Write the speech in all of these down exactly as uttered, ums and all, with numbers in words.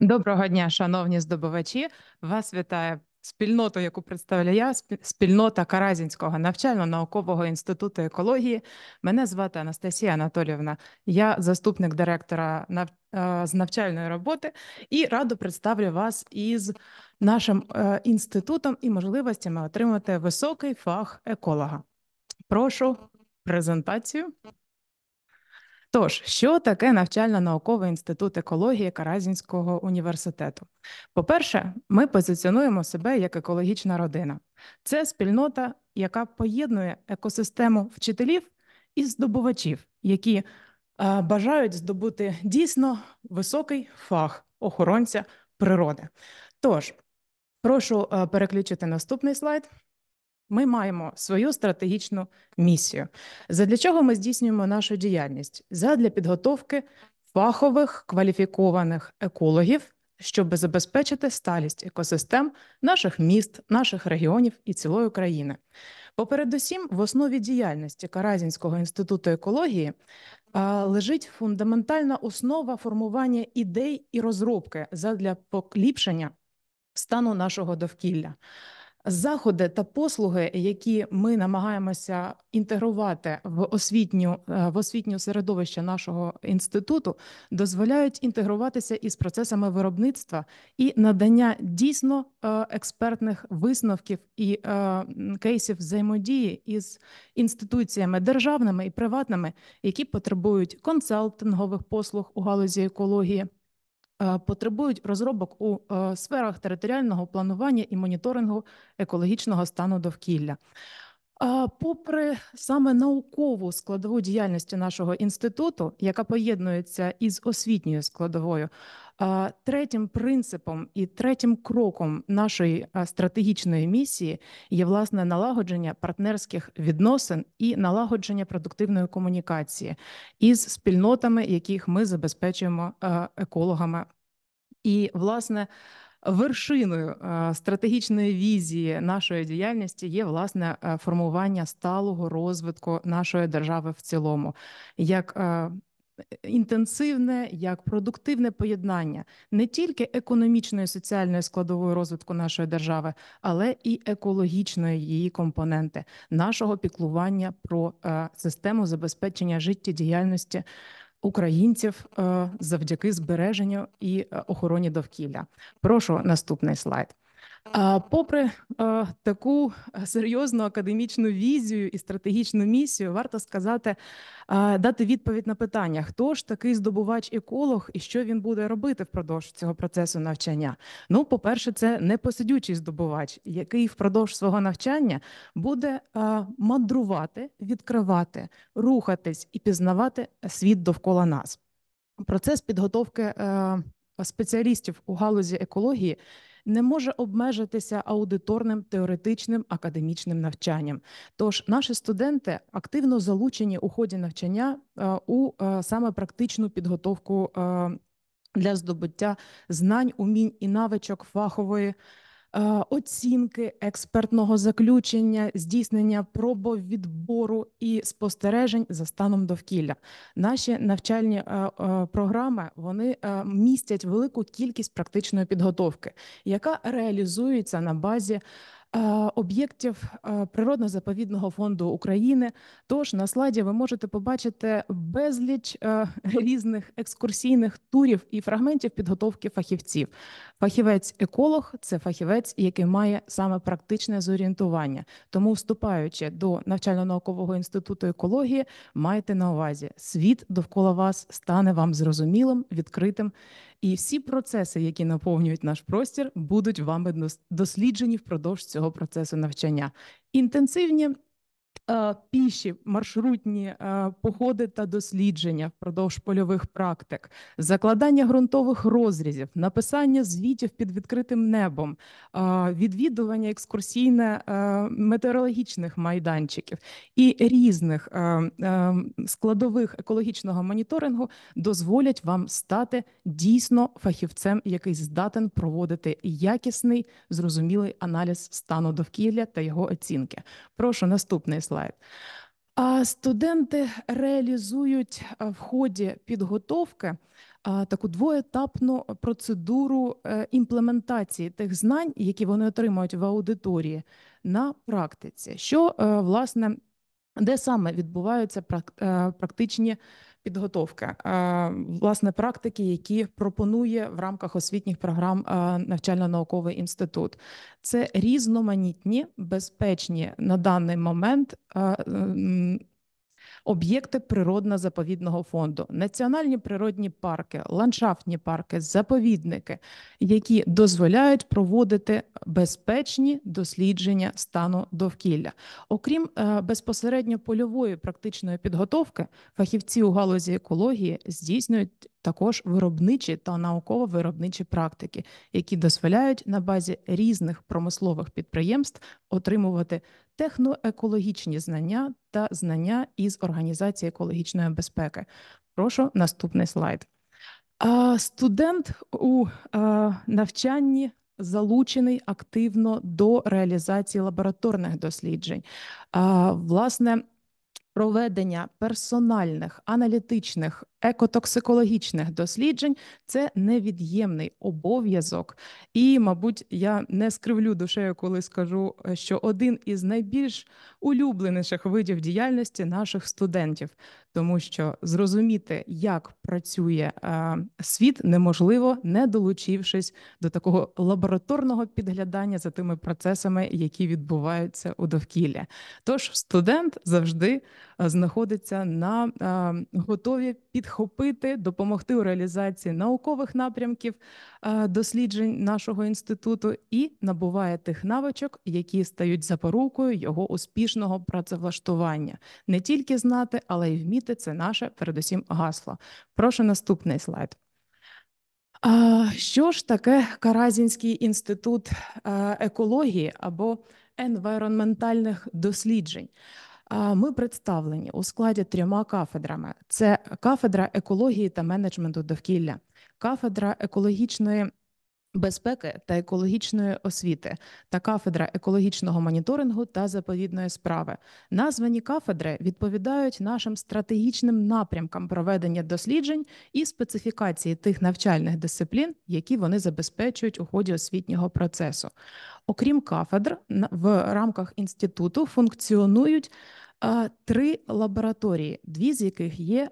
Доброго дня, шановні здобувачі. Вас вітає спільнота, яку представляю я, спі- спільнота Каразінського навчально-наукового інституту екології. Мене звати Анастасія Анатоліївна. Я заступник директора нав... е, з навчальної роботи і радо представлю вас із нашим е, інститутом і можливостями отримати високий фах еколога. Прошу презентацію. Тож, що таке навчально-науковий інститут екології Каразінського університету? По-перше, ми позиціонуємо себе як екологічна родина. Це спільнота, яка поєднує екосистему вчителів і здобувачів, які е, бажають здобути дійсно високий фах охоронця природи. Тож, прошу е, переключити наступний слайд. Ми маємо свою стратегічну місію. Задля чого ми здійснюємо нашу діяльність? Задля підготовки фахових кваліфікованих екологів, щоб забезпечити сталість екосистем наших міст, наших регіонів і цілої країни. Попередусім, в основі діяльності Каразінського інституту екології а, лежить фундаментальна основа формування ідей і розробки задля поліпшення стану нашого довкілля. Заходи та послуги, які ми намагаємося інтегрувати в освітню, в освітню середовище нашого інституту, дозволяють інтегруватися із процесами виробництва і надання дійсно експертних висновків і кейсів взаємодії із інституціями державними і приватними, які потребують консалтингових послуг у галузі екології, потребують розробок у сферах територіального планування і моніторингу екологічного стану довкілля. Попри саме наукову складову діяльності нашого інституту, яка поєднується із освітньою складовою, третім принципом і третім кроком нашої стратегічної місії є, власне, налагодження партнерських відносин і налагодження продуктивної комунікації із спільнотами, яких ми забезпечуємо екологами. І, власне, вершиною стратегічної візії нашої діяльності є, власне, формування сталого розвитку нашої держави в цілому, як інтенсивне, як продуктивне поєднання не тільки економічної і соціальної складової розвитку нашої держави, але і екологічної її компоненти, нашого піклування про систему забезпечення життєдіяльності українців завдяки збереженню і охороні довкілля. Прошу наступний слайд. Попри таку серйозну академічну візію і стратегічну місію, варто сказати, дати відповідь на питання, хто ж такий здобувач-еколог і що він буде робити впродовж цього процесу навчання. Ну, по-перше, це непосидючий здобувач, який впродовж свого навчання буде мандрувати, відкривати, рухатись і пізнавати світ довкола нас. Процес підготовки спеціалістів у галузі екології не може обмежитися аудиторним, теоретичним, академічним навчанням. Тож наші студенти активно залучені у ході навчання у саме практичну підготовку для здобуття знань, умінь і навичок фахової оцінки, експертного заключення, здійснення пробовідбору і спостережень за станом довкілля. Наші навчальні програми, вони містять велику кількість практичної підготовки, яка реалізується на базі об'єктів Природно-заповідного фонду України. Тож на слайді ви можете побачити безліч різних екскурсійних турів і фрагментів підготовки фахівців. Фахівець-еколог – це фахівець, який має саме практичне зорієнтування. Тому, вступаючи до навчально-наукового інституту екології, майте на увазі, світ довкола вас стане вам зрозумілим, відкритим, і всі процеси, які наповнюють наш простір, будуть вами досліджені впродовж цього процесу навчання. Інтенсивні піші, маршрутні походи та дослідження впродовж польових практик, закладання ґрунтових розрізів, написання звітів під відкритим небом, відвідування екскурсійне метеорологічних майданчиків і різних складових екологічного моніторингу дозволять вам стати дійсно фахівцем, який здатен проводити якісний, зрозумілий аналіз стану довкілля та його оцінки. Прошу наступний слайд. А студенти реалізують а, в ході підготовки а, таку двоетапну процедуру е, імплементації тих знань, які вони отримують в аудиторії, на практиці. Що, е, власне, де саме відбуваються прак- е, практичні підготовки, Е, власне, практики, які пропонує в рамках освітніх програм е, навчально-науковий інститут. Це різноманітні, безпечні на даний момент е, м, об'єкти природно-заповідного фонду, національні природні парки, ландшафтні парки, заповідники, які дозволяють проводити безпечні дослідження стану довкілля. Окрім е, безпосередньо польової практичної підготовки, фахівці у галузі екології здійснюють також виробничі та науково-виробничі практики, які дозволяють на базі різних промислових підприємств отримувати техноекологічні знання та знання із організації екологічної безпеки. Прошу наступний слайд. А, студент у а, навчанні залучений активно до реалізації лабораторних досліджень. А, власне, проведення персональних, аналітичних, екотоксикологічних досліджень – це невід'ємний обов'язок. І, мабуть, я не скривлю душею, коли скажу, що один із найбільш улюбленіших видів діяльності наших студентів, тому що зрозуміти, як працює е, світ, неможливо, не долучившись до такого лабораторного підглядання за тими процесами, які відбуваються у довкіллі. Тож студент завжди знаходиться на е, готові підхопити, допомогти у реалізації наукових напрямків е, досліджень нашого інституту і набуває тих навичок, які стають запорукою його успішного працевлаштування. Не тільки знати, але й вміти – це наше, передусім, гасло. Прошу наступний слайд. А що ж таке Каразінський інститут екології або енвайронментальних досліджень? Ми представлені у складі трьома кафедрами. Це кафедра екології та менеджменту довкілля, кафедра екологічної безпеки та екологічної освіти та кафедра екологічного моніторингу та заповідної справи. Названі кафедри відповідають нашим стратегічним напрямкам проведення досліджень і специфікації тих навчальних дисциплін, які вони забезпечують у ході освітнього процесу. Окрім кафедр, в рамках інституту функціонують а, три лабораторії, дві з яких є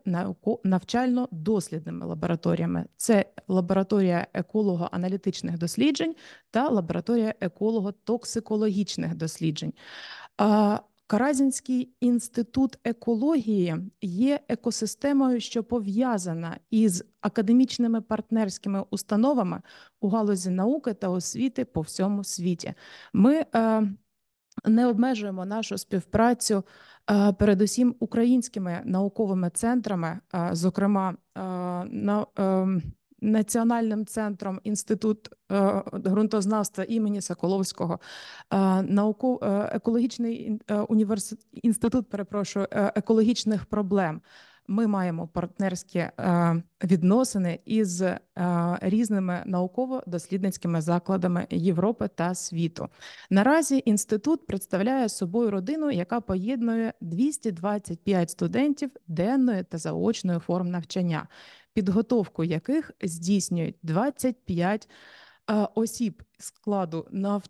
навчально-дослідними лабораторіями. Це лабораторія еколого-аналітичних досліджень та лабораторія еколого-токсикологічних досліджень. А, Каразінський інститут екології є екосистемою, що пов'язана із академічними партнерськими установами у галузі науки та освіти по всьому світі. Ми е, не обмежуємо нашу співпрацю е, передусім українськими науковими центрами, е, зокрема е, на е, Національним центром Інститут е, ґрунтознавства імені Соколовського, е, науков, е, екологічний е, універс... інститут, перепрошую, е, екологічних проблем. Ми маємо партнерські е, відносини із е, різними науково-дослідницькими закладами Європи та світу. Наразі інститут представляє собою родину, яка поєднує двісті двадцять п'ять студентів денної та заочної форм навчання, підготовку яких здійснюють двадцять п'ять е, осіб складу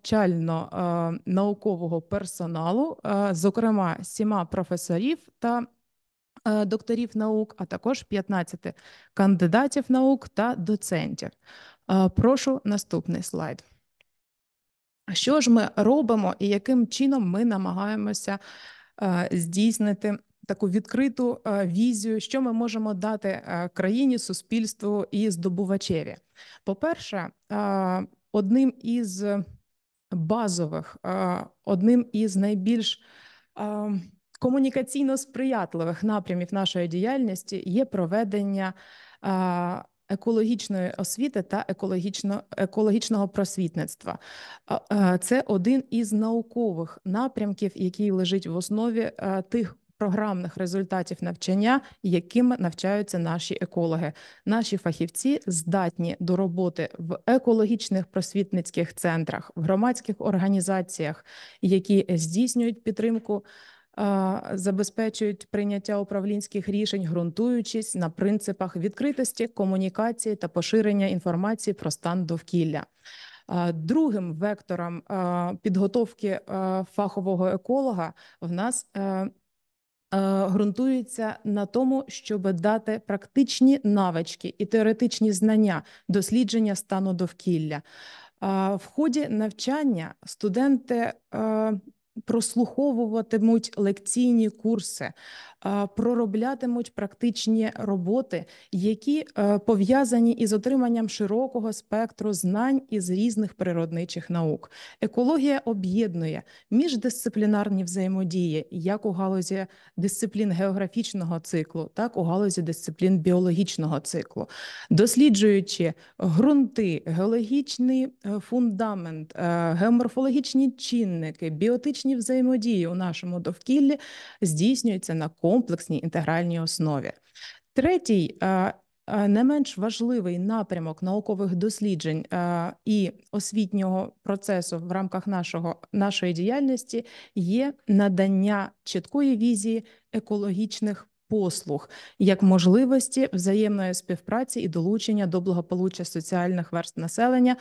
навчально-наукового персоналу, е, зокрема сіма професорів та докторів наук, а також п'ятнадцять кандидатів наук та доцентів. Прошу наступний слайд. Що ж ми робимо і яким чином ми намагаємося здійснити таку відкриту візію, що ми можемо дати країні, суспільству і здобувачеві? По-перше, одним із базових, одним із найбільш комунікаційно сприятливих напрямів нашої діяльності є проведення екологічної освіти та екологічно, екологічного просвітництва. Це один із наукових напрямків, який лежить в основі тих програмних результатів навчання, якими навчаються наші екологи. Наші фахівці здатні до роботи в екологічних просвітницьких центрах, в громадських організаціях, які здійснюють підтримку забезпечують прийняття управлінських рішень, ґрунтуючись на принципах відкритості, комунікації та поширення інформації про стан довкілля. Другим вектором підготовки фахового еколога в нас ґрунтується на тому, щоб дати практичні навички і теоретичні знання дослідження стану довкілля. В ході навчання студенти прослуховуватимуть лекційні курси, пророблятимуть практичні роботи, які пов'язані із отриманням широкого спектру знань із різних природничих наук. Екологія об'єднує міждисциплінарні взаємодії, як у галузі дисциплін географічного циклу, так у галузі дисциплін біологічного циклу. Досліджуючи ґрунти, геологічний фундамент, геоморфологічні чинники, біотичні взаємодії у нашому довкіллі здійснюються на комплексній інтегральній основі. Третій, не менш важливий напрямок наукових досліджень і освітнього процесу в рамках нашого, нашої діяльності є надання чіткої візії екологічних послуг, як можливості взаємної співпраці і долучення до благополуччя соціальних верств населення,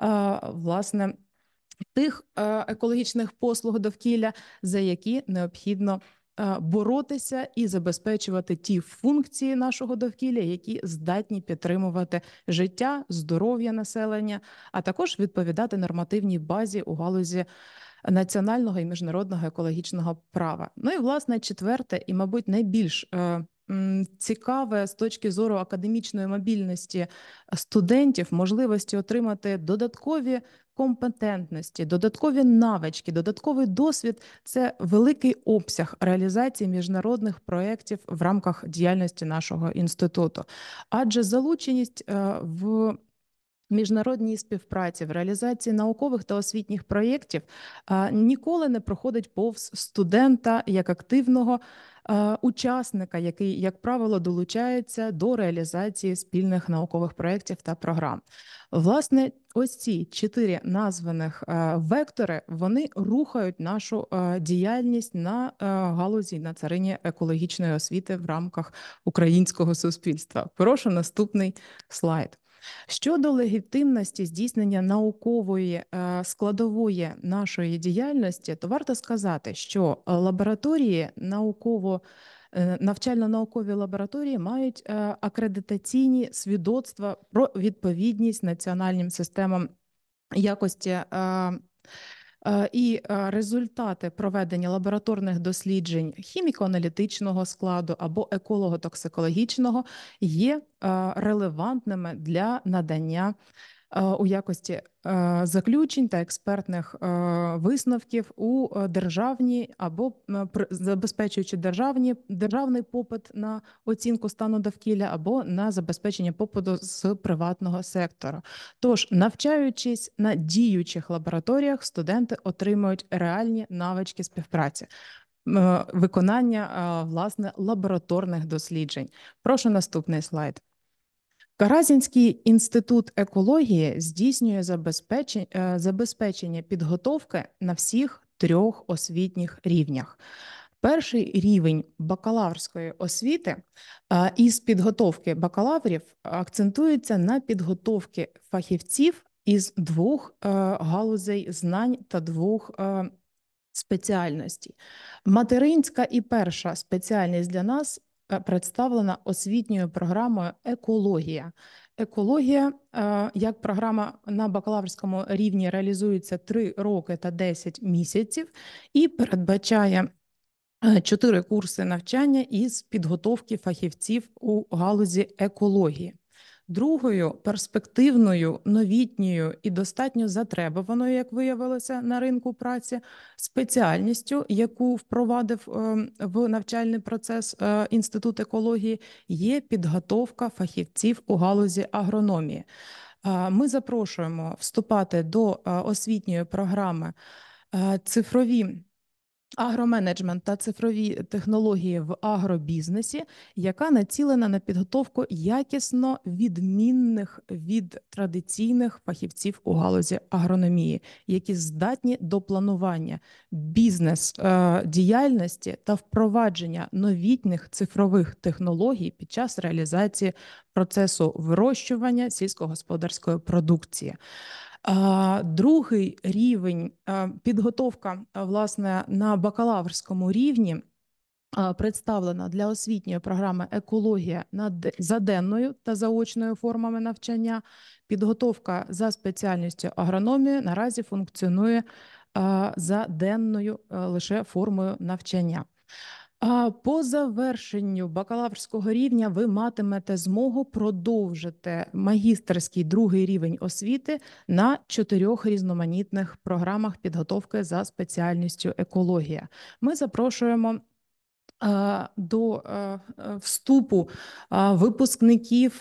власне, тих екологічних послуг довкілля, за які необхідно боротися і забезпечувати ті функції нашого довкілля, які здатні підтримувати життя, здоров'я населення, а також відповідати нормативній базі у галузі національного і міжнародного екологічного права. Ну і, власне, четверте і, мабуть, найбільш цікаве з точки зору академічної мобільності студентів можливості отримати додаткові компетентності, додаткові навички, додатковий досвід – це великий обсяг реалізації міжнародних проєктів в рамках діяльності нашого інституту. Адже залученість в міжнародній співпраці, в реалізації наукових та освітніх проєктів ніколи не проходить повз студента як активного учасника, який, як правило, долучається до реалізації спільних наукових проєктів та програм. Власне, ось ці чотири названих вектори, вони рухають нашу діяльність на галузі, на царині екологічної освіти в рамках українського суспільства. Прошу наступний слайд. Щодо легітимності здійснення наукової складової нашої діяльності, то варто сказати, що лабораторії науково навчально-наукові лабораторії мають акредитаційні свідоцтва про відповідність національним системам якості і результати проведення лабораторних досліджень хіміко-аналітичного складу або еколого-токсикологічного є релевантними для надання у якості заключень та експертних висновків у державні або забезпечуючи державні, державний попит на оцінку стану довкілля або на забезпечення попиту з приватного сектору. Тож, навчаючись на діючих лабораторіях, студенти отримують реальні навички співпраці, виконання, власне, лабораторних досліджень. Прошу наступний слайд. Каразінський інститут екології здійснює забезпечення, забезпечення підготовки на всіх трьох освітніх рівнях. Перший рівень бакалаврської освіти із підготовки бакалаврів акцентується на підготовці фахівців із двох галузей знань та двох спеціальностей. Материнська і перша спеціальність для нас представлена освітньою програмою «Екологія». Екологія, як програма на бакалаврському рівні, реалізується три роки та десять місяців і передбачає чотири курси навчання із підготовки фахівців у галузі екології. Другою перспективною, новітньою і достатньо затребуваною, як виявилося, на ринку праці, спеціальністю, яку впровадив в навчальний процес Інститут екології, є підготовка фахівців у галузі агрономії. Ми запрошуємо вступати до освітньої програми цифрові агроменеджмент та цифрові технології в агробізнесі, яка націлена на підготовку якісно відмінних від традиційних фахівців у галузі агрономії, які здатні до планування бізнес-діяльності та впровадження новітніх цифрових технологій під час реалізації процесу вирощування сільськогосподарської продукції. Другий рівень підготовка, власне, на бакалаврському рівні представлена для освітньої програми «Екологія» за денною та заочною формами навчання. Підготовка за спеціальністю агрономії наразі функціонує за денною лише формою навчання. По завершенню бакалаврського рівня ви матимете змогу продовжити магістерський другий рівень освіти на чотирьох різноманітних програмах підготовки за спеціальністю екологія. Ми запрошуємо до вступу випускників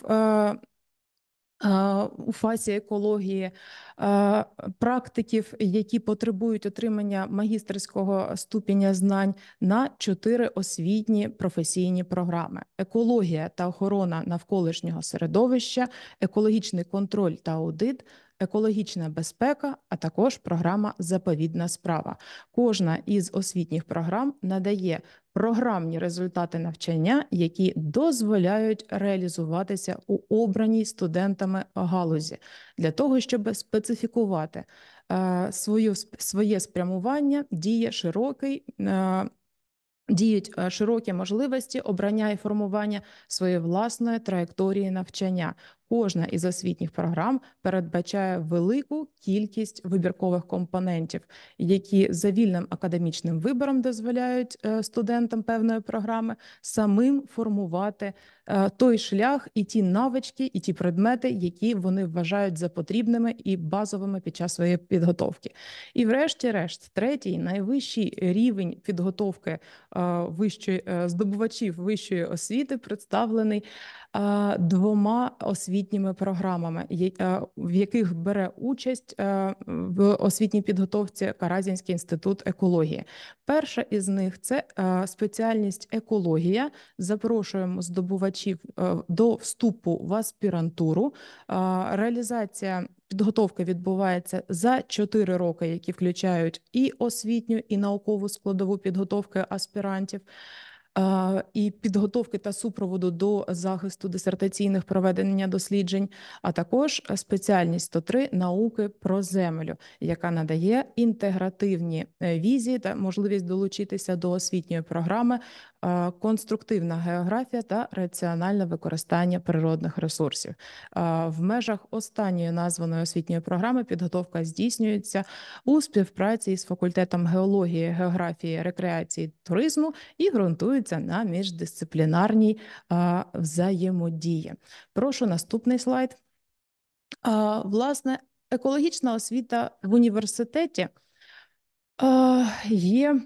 у фазі екології, практиків, які потребують отримання магістерського ступеня знань, на чотири освітні професійні програми: екологія та охорона навколишнього середовища, екологічний контроль та аудит, екологічна безпека, а також програма «Заповідна справа». Кожна із освітніх програм надає програмні результати навчання, які дозволяють реалізуватися у обраній студентами галузі. Для того, щоб специфікувати е, свою, своє спрямування, діє широкий е, Діють широкі можливості обрання і формування своєї власної траєкторії навчання. Кожна із освітніх програм передбачає велику кількість вибіркових компонентів, які за вільним академічним вибором дозволяють студентам певної програми самим формувати той шлях і ті навички, і ті предмети, які вони вважають за потрібними і базовими під час своєї підготовки. І врешті-решт, третій, найвищий рівень підготовки вищої, здобувачів вищої освіти представлений двома освітніми програмами, в яких бере участь в освітній підготовці Каразінський інститут екології. Перша із них – це спеціальність екологія. Запрошуємо здобувачів до вступу в аспірантуру. Реалізація підготовки відбувається за чотири роки, які включають і освітню, і наукову складову підготовки аспірантів, і підготовки та супроводу до захисту дисертаційних проведення досліджень, а також спеціальність сто три «Науки про землю», яка надає інтегративні візії та можливість долучитися до освітньої програми «Конструктивна географія та раціональне використання природних ресурсів». В межах останньої названої освітньої програми підготовка здійснюється у співпраці із факультетом геології, географії, рекреації, туризму і ґрунтується на міждисциплінарній а, взаємодії. Прошу наступний слайд. А, власне, екологічна освіта в університеті а, є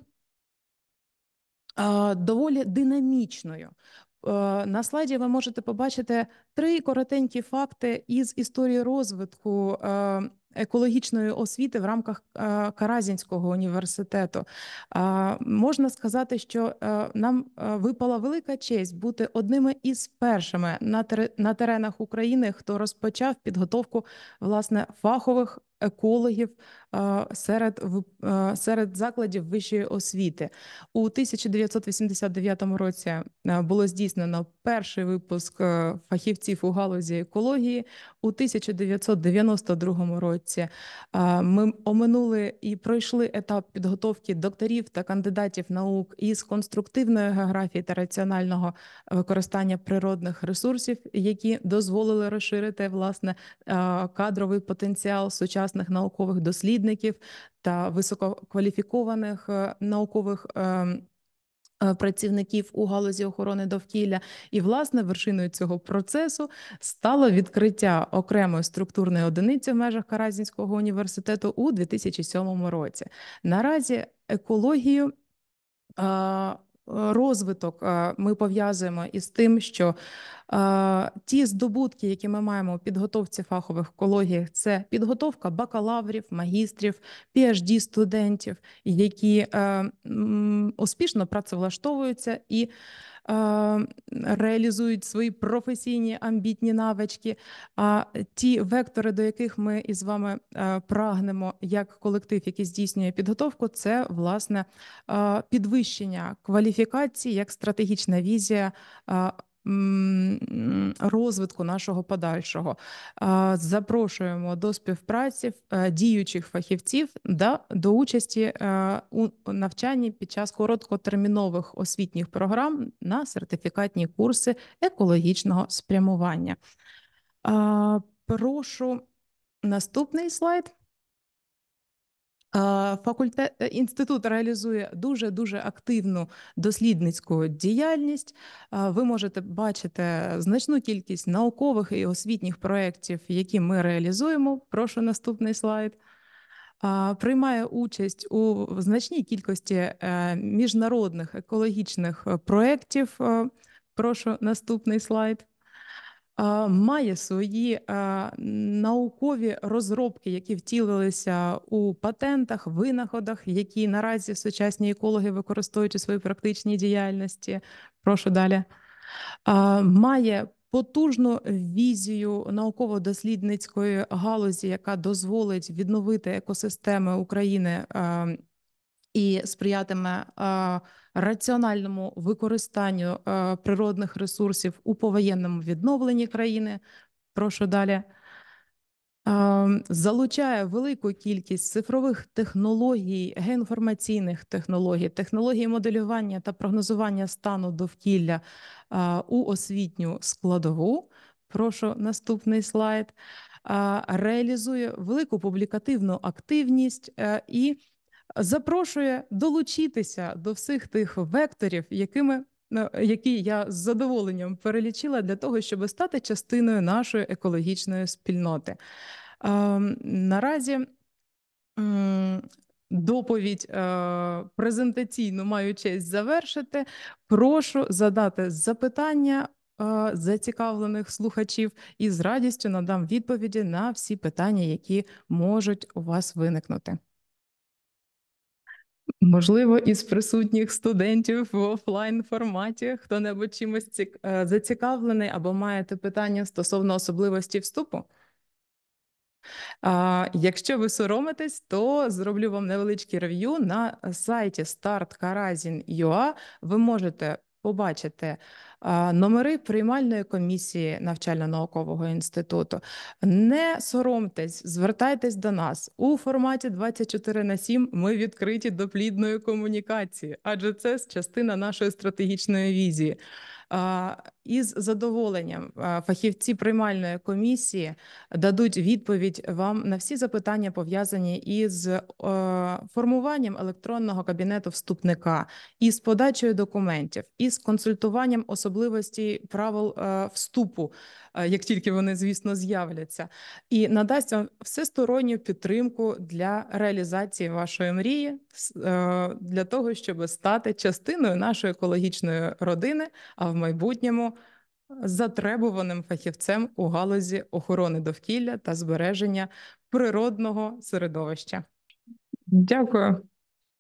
а, доволі динамічною. На слайді ви можете побачити три коротенькі факти із історії розвитку екологічної освіти в рамках Каразінського університету. Можна сказати, що нам випала велика честь бути одними із першими на теренах України, хто розпочав підготовку, власне, фахових екологів серед, серед закладів вищої освіти. У тисяча дев'ятсот вісімдесят дев'ятому році було здійснено перший випуск фахівців у галузі екології. У тисяча дев'ятсот дев'яносто другому році ми оминули і пройшли етап підготовки докторів та кандидатів наук із конструктивної географії та раціонального використання природних ресурсів, які дозволили розширити, власне, кадровий потенціал сучасних наукових дослідників та висококваліфікованих наукових працівників у галузі охорони довкілля. І, власне, вершиною цього процесу стало відкриття окремої структурної одиниці в межах Каразінського університету у дві тисячі сьомому році. Наразі екологію розвиток ми пов'язуємо із тим, що ті здобутки, які ми маємо у підготовці фахових екологіях, це підготовка бакалаврів, магістрів, пі ейч ді студентів, які успішно працевлаштовуються і реалізують свої професійні амбітні навички. А ті вектори, до яких ми із вами прагнемо як колектив, який здійснює підготовку, це, власне, підвищення кваліфікації як стратегічна візія розвитку нашого подальшого. Запрошуємо до співпраці діючих фахівців до участі у навчанні під час короткотермінових освітніх програм на сертифікатні курси екологічного спрямування. Прошу наступний слайд. Факультет, інститут реалізує дуже-дуже активну дослідницьку діяльність. Ви можете бачити значну кількість наукових і освітніх проєктів, які ми реалізуємо. Прошу наступний слайд. Приймає участь у значній кількості міжнародних екологічних проєктів. Прошу наступний слайд. Має свої наукові розробки, які втілилися у патентах, винаходах, які наразі сучасні екологи використовують у своїй практичній діяльності. Прошу далі. Має потужну візію науково-дослідницької галузі, яка дозволить відновити екосистеми України і сприятиме раціональному використанню природних ресурсів у повоєнному відновленні країни. Прошу далі. Залучає велику кількість цифрових технологій, геоінформаційних технологій, технологій моделювання та прогнозування стану довкілля у освітню складову. Прошу наступний слайд. Реалізує велику публікативну активність і запрошує долучитися до всіх тих векторів, якими, які я з задоволенням перелічила для того, щоб стати частиною нашої екологічної спільноти. Наразі доповідь презентаційну маю честь завершити. Прошу задати запитання зацікавлених слухачів і з радістю надам відповіді на всі питання, які можуть у вас виникнути. Можливо, із присутніх студентів в офлайн форматі хто-небудь чимось цік... зацікавлений або маєте питання стосовно особливості вступу? А, якщо ви соромитесь, то зроблю вам невеличкий рев'ю на сайті старт каразін крапка ю а. Ви можете побачити а, номери приймальної комісії навчально-наукового інституту. Не соромтесь, звертайтесь до нас. У форматі двадцять чотири на сім ми відкриті до плідної комунікації, адже це частина нашої стратегічної візії. Із задоволенням фахівці приймальної комісії дадуть відповідь вам на всі запитання, пов'язані із формуванням електронного кабінету вступника, із подачею документів, із консультуванням особливостей правил вступу, як тільки вони, звісно, з'являться, і надасть вам всесторонню підтримку для реалізації вашої мрії, для того, щоб стати частиною нашої екологічної родини, а в майбутньому затребуваним фахівцем у галузі охорони довкілля та збереження природного середовища. Дякую.